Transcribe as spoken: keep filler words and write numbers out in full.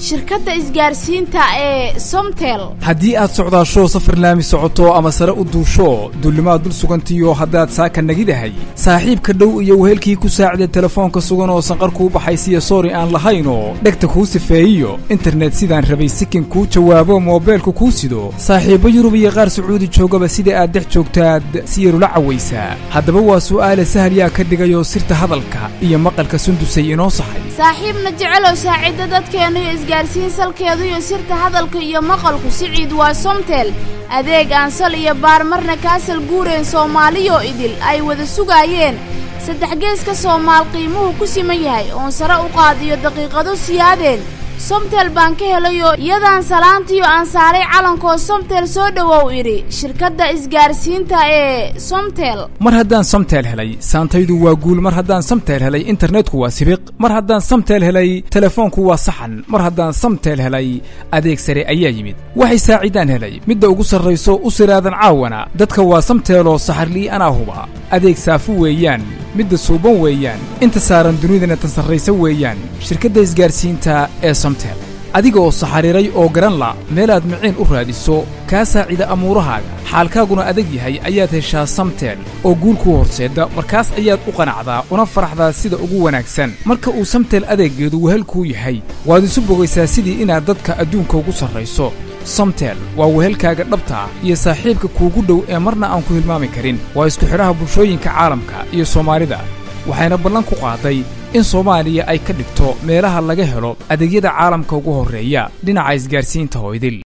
shirkadda isgaarsiinta ee Somtel. haddii aad socdaasho safar laami socoto ama sare u duusho duulimaad dul sugantiyo haddaad saaka nagidahay saaxiibka dhow iyo wehelkii ku saacida telefoonka sugan oo sanqar kuu baxaysiya sorry aan lahayno dhegta kuu sifeeyo internet sidaan rabay sikin kuu jawaabo moobeelku kuu sido saaxiibo yurub iyo qaar sacuudi joogaba sida aad dhex joogtaad si yarula cawaysaa haddaba waa su'aale sahal yaa ka dhigayoo sirta hadalka iyo maqalka sundusay inoo saxay saaxiibna jecelow saacida dadkeenu iyo isgaarsiin salkeedu iyo sirta hadalka iyo maqalku siciid waa Somtel adeeg aan sal iyo baar marna kaasal guureen Soomaaliyo idil ay wada sugayeen saddex geeska Soomaal qiimuhu ku siman yahay oo sare u qaadiyo daqiiqado siyaadeen Somtel baan ka helayo iyadaan salaantiyo aan saaray calanko Somtel soo dhawow iri shirkadda isgaarsiinta ee Somtel mar haddaan Somtel helay saantaydu waa guul mar haddaan Somtel helay internetku waa sibiq mar haddaan Somtel helay telefoonku waa saxan mar haddaan Somtel helay adeeg sare ayaa yimid waxay saacidaan helay midda ugu sarreyso u siraadan caawana dadka waa Somtel oo saxarlii ana huba adeeg saafu weeyaan midda suuban weeyaan inta saaran dunidana tan sarreysa weeyaan shirkadda isgaarsiinta ee Somtel adiga oo saxariiray oo garan la meel aad miciin u raadiso ka saacida amuurahaaga xaalkaaguna adag yahay ayaad heshaa Somtel oo guul ku horseeda markaas ayaad u qanacdaa una faraxdaa sida ugu wanaagsan marka uu Somtel adeegeedu wehel ku yahay waad isu bogaysaa sidii inaad dadka adduunka ugu sarreyso Somtel waa wehelkaaga dhabta iyo saaxiibka kuugu dhow ee marna aan ku hilmaami karin waa isku xidhaha bulshooyinka caalamka iyo Soomaalida waxayna ballan ku qaaday in Soomaaliya ay ka dhigto meelaha laga helo adeegyada caalamka ugu horeeya dhinaca isgaarsiinta hooydil